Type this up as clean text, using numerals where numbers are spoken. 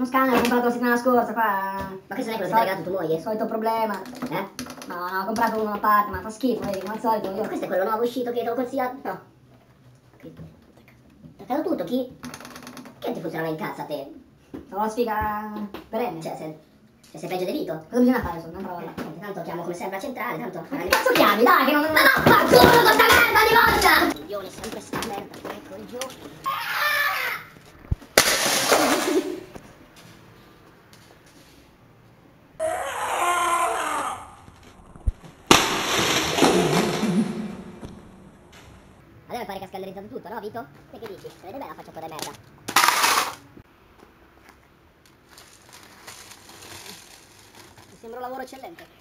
scanner, l'ho comprato la settimana scorsa, qua. Ma questo non è quello che ti ha regalato tua moglie? Solito problema. Eh? No, ho comprato uno a parte, ma fa schifo, vedi, come al solito. Ma questo è quello nuovo uscito che ti ho consigliato? No. Attaccato tutto, chi? Che ti funzionava in cazzo a te? Sono una sfiga perenne. Cioè, sei peggio di Vito? Cosa bisogna fare adesso? Un'altra volta. Tanto chiamo come sempre a centrale, tanto... Ma che cazzo chiami? Dai, che non... Ma no, fa culo con sta merda di volta! Coglione, sempre sta merda, ecco giù. A me pare che ha scannerizzato tutto, no Vito? Te che dici? Si vede bene la faccia tua di merda. Mi sembra un lavoro eccellente.